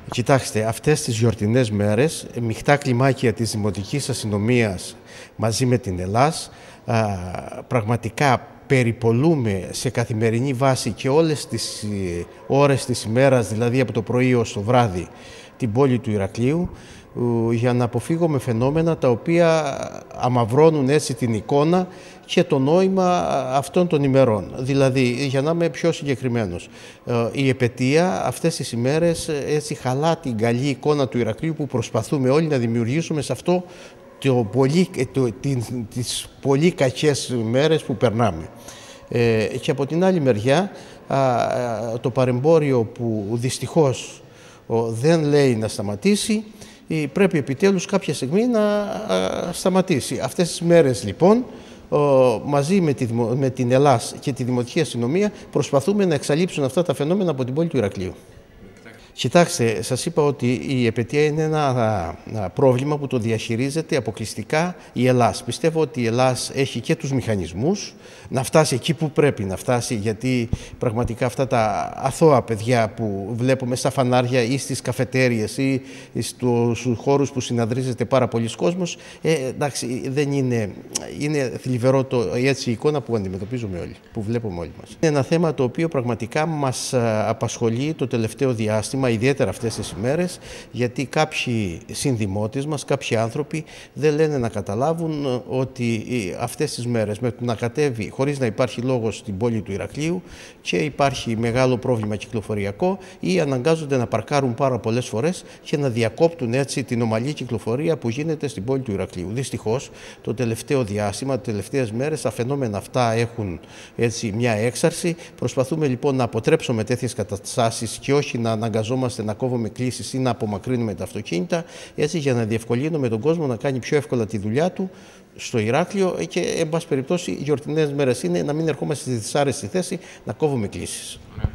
Κοιτάξτε, αυτές τις γιορτινές μέρες, μειχτά κλιμάκια της Δημοτικής Αστυνομίας μαζί με την Ελλάς, πραγματικά περιπολούμε σε καθημερινή βάση και όλες τις ώρες της ημέρας, δηλαδή από το πρωί ως το βράδυ, την πόλη του Ηρακλείου, για να αποφύγουμε φαινόμενα τα οποία αμαυρώνουν έτσι την εικόνα και το νόημα αυτών των ημερών. Δηλαδή, για να είμαι πιο συγκεκριμένος, η επετεία αυτές τις ημέρες έτσι χαλά την καλή εικόνα του Ηρακλείου που προσπαθούμε όλοι να δημιουργήσουμε σε αυτό τις πολύ κακές μέρες που περνάμε. Και από την άλλη μεριά, το παρεμπόριο που δυστυχώς δεν λέει να σταματήσει, πρέπει επιτέλους κάποια στιγμή να σταματήσει. Αυτές τις μέρες λοιπόν, μαζί με την Ελλάς και τη Δημοτική Αστυνομία, προσπαθούμε να εξαλείψουν αυτά τα φαινόμενα από την πόλη του Ηρακλείου. Κοιτάξτε, σας είπα ότι η επετεία είναι ένα πρόβλημα που το διαχειρίζεται αποκλειστικά η Ελλάς. Πιστεύω ότι η Ελλάς έχει και τους μηχανισμούς να φτάσει εκεί που πρέπει να φτάσει, γιατί πραγματικά αυτά τα αθώα παιδιά που βλέπουμε στα φανάρια ή στις καφετέριες ή στους χώρους που συναντρίζεται πάρα πολλοί κόσμος, εντάξει, δεν είναι θλιβερό έτσι η εικόνα που αντιμετωπίζουμε όλοι, που βλέπουμε όλοι μας. Είναι ένα θέμα το οποίο πραγματικά μας απασχολεί το τελευταίο διάστημα, ιδιαίτερα αυτές τις ημέρες, γιατί κάποιοι συνδημότες μας, κάποιοι άνθρωποι δεν λένε να καταλάβουν ότι αυτές τις μέρες με το να κατέβει χωρίς να υπάρχει λόγος στην πόλη του Ηρακλείου και υπάρχει μεγάλο πρόβλημα κυκλοφοριακό, ή αναγκάζονται να παρκάρουν πάρα πολλές φορές και να διακόπτουν έτσι την ομαλή κυκλοφορία που γίνεται στην πόλη του Ηρακλείου. Δυστυχώς το τελευταίο διάστημα, τις τελευταίες μέρες, τα φαινόμενα αυτά έχουν έτσι μια έξαρση. Προσπαθούμε λοιπόν να αποτρέψουμε τέτοιες καταστάσεις και όχι να αναγκαζόμαστε να κόβουμε κλήσεις ή να απομακρύνουμε τα αυτοκίνητα, έτσι για να διευκολύνουμε τον κόσμο να κάνει πιο εύκολα τη δουλειά του στο Ηράκλειο και, εν πάση περιπτώσει, οι γιορτινές μέρες είναι να μην ερχόμαστε στη δυσάρεστη θέση να κόβουμε κλήσεις.